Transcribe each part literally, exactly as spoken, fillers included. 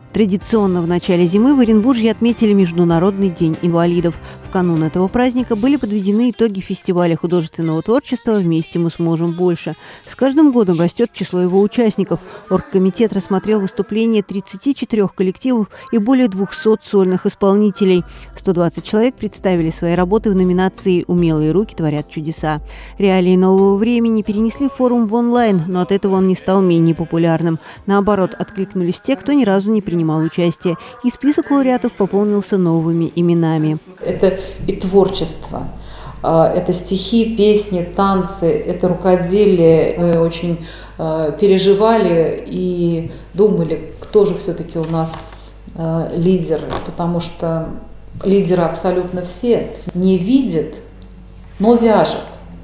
Традиционно в начале зимы в Оренбурге отметили Международный день инвалидов. В канун этого праздника были подведены итоги фестиваля художественного творчества «Вместе мы сможем больше». С каждым годом растет число его участников. Оргкомитет рассмотрел выступления тридцати четырёх коллективов и более двухсот сольных исполнителей. сто двадцать человек представили свои работы в номинации «Умелые руки творят чудеса». Реалии нового времени перенесли форум в онлайн, но от этого он не стал менее популярным. Наоборот, откликнулись те, кто ни разу не принимал участие, и список лауреатов пополнился новыми именами. Это и творчество, это стихи, песни, танцы, это рукоделие. Мы очень переживали и думали, кто же все-таки у нас лидер, потому что лидеры абсолютно все не видят, но вяжут.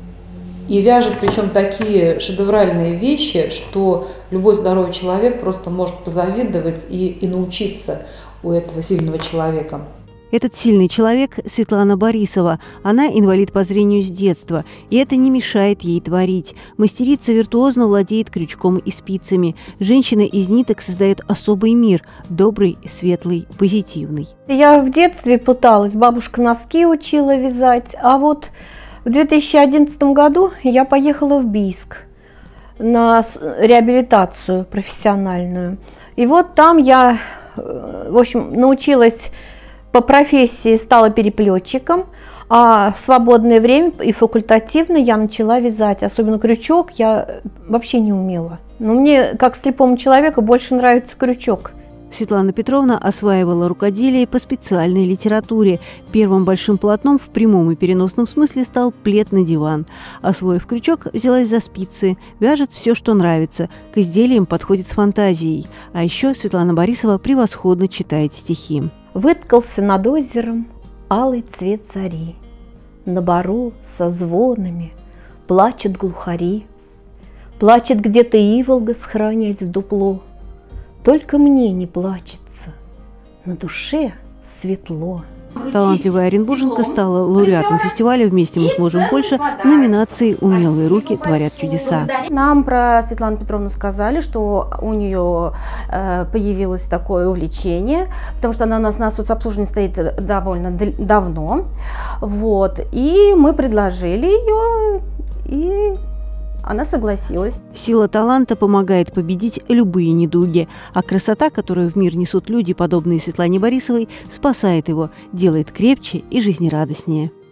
И вяжет, причем такие шедевральные вещи, что любой здоровый человек просто может позавидовать и, и научиться у этого сильного человека. Этот сильный человек – Светлана Борисова. Она инвалид по зрению с детства, и это не мешает ей творить. Мастерица виртуозно владеет крючком и спицами. Женщина из ниток создает особый мир – добрый, светлый, позитивный. Я в детстве пыталась, бабушка носки учила вязать, а вот в две тысячи одиннадцатом году я поехала в Бийск на реабилитацию профессиональную. И вот там я, в общем, научилась по профессии, стала переплетчиком, а в свободное время и факультативно я начала вязать. Особенно крючок я вообще не умела. Но мне, как слепому человеку, больше нравится крючок. Светлана Петровна осваивала рукоделие по специальной литературе. Первым большим полотном в прямом и переносном смысле стал плед на диван. Освоив крючок, взялась за спицы. Вяжет все, что нравится. К изделиям подходит с фантазией. А еще Светлана Борисова превосходно читает стихи. Выткался над озером алый цвет зари. На бару со звонами плачут глухари. Плачет где-то иволга, схоронясь в дупло. Только мне не плачется, на душе светло. Талантливая оренбурженка стала лауреатом фестиваля «Вместе мы сможем больше» в номинации «Умелые руки творят чудеса». Нам про Светлану Петровну сказали, что у нее э, появилось такое увлечение, потому что она у нас на соцобслуживании стоит довольно давно. Вот, и мы предложили ее, и она согласилась. Сила таланта помогает победить любые недуги, а красота, которую в мир несут люди, подобные Светлане Борисовой, спасает его, делает крепче и жизнерадостнее.